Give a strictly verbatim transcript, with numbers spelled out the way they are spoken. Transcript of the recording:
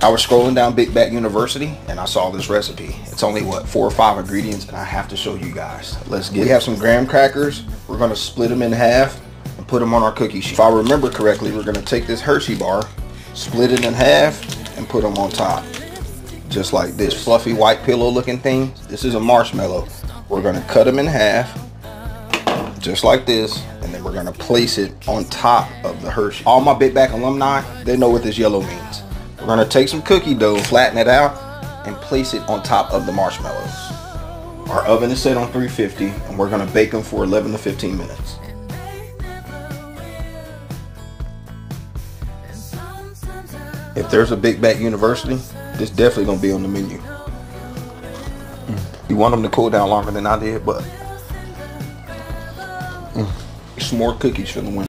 I was scrolling down Big Back University and I saw this recipe. It's only what, four or five ingredients, and I have to show you guys. Let's get it. We have some graham crackers. We're gonna split them in half and put them on our cookie sheet. If I remember correctly, we're gonna take this Hershey bar, split it in half, and put them on top. Just like this fluffy white pillow looking thing. This is a marshmallow. We're gonna cut them in half, just like this, and then we're gonna place it on top of the Hershey. All my Big Back alumni, they know what this yellow means. We're gonna take some cookie dough, flatten it out, and place it on top of the marshmallows. Our oven is set on three fifty, and we're gonna bake them for eleven to fifteen minutes. If there's a Big Back University, this definitely gonna be on the menu. You want them to cool down longer than I did, but mm. Some more cookies for the win.